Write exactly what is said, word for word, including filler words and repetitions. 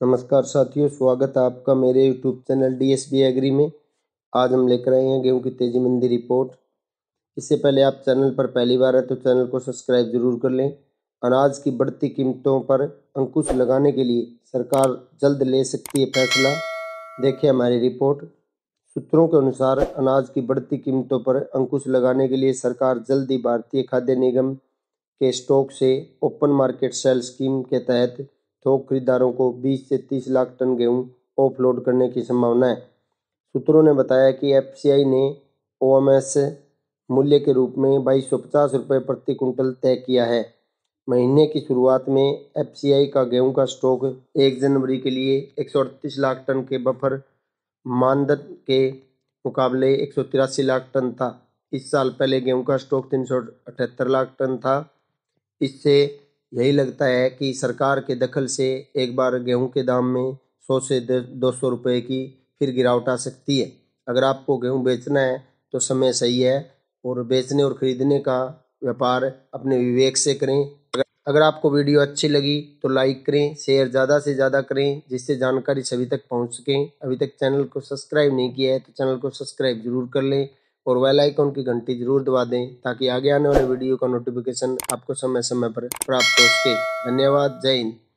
नमस्कार साथियों, स्वागत है आपका मेरे यूट्यूब चैनल डीएसबी एग्री में। आज हम लेकर आए हैं गेहूं की तेजी मंडी रिपोर्ट। इससे पहले आप चैनल पर पहली बार है तो चैनल को सब्सक्राइब जरूर कर लें। अनाज की बढ़ती कीमतों पर अंकुश लगाने के लिए सरकार जल्द ले सकती है फैसला। देखिए हमारी रिपोर्ट। सूत्रों के अनुसार अनाज की बढ़ती कीमतों पर अंकुश लगाने के लिए सरकार जल्द ही भारतीय खाद्य निगम के स्टॉक से ओपन मार्केट सेल स्कीम के तहत थोक खरीदारों को बीस से तीस लाख टन गेहूं ऑफलोड करने की संभावना है। सूत्रों ने बताया कि एफसीआई ने ओएमएस मूल्य के रूप में बाईस सौ पचास रुपये प्रति कुंटल तय किया है। महीने की शुरुआत में एफसीआई का गेहूं का स्टॉक एक जनवरी के लिए एक सौ अड़तीस लाख टन के बफर मानदंड के मुकाबले एक सौ तिरासी लाख टन था। इस साल पहले गेहूं का स्टॉक तीन सौ अठहत्तर लाख टन था। इससे यही लगता है कि सरकार के दखल से एक बार गेहूं के दाम में सौ से दो सौ रुपये की फिर गिरावट आ सकती है। अगर आपको गेहूं बेचना है तो समय सही है और बेचने और खरीदने का व्यापार अपने विवेक से करें। अगर आपको वीडियो अच्छी लगी तो लाइक करें, शेयर ज़्यादा से ज़्यादा करें जिससे जानकारी सभी तक पहुंच सकें। अभी तक चैनल को सब्सक्राइब नहीं किया है तो चैनल को सब्सक्राइब जरूर कर लें और बेल आइकन की घंटी जरूर दबा दें ताकि आगे आने वाले वीडियो का नोटिफिकेशन आपको समय समय पर प्राप्त हो सके। धन्यवाद। जय हिंद।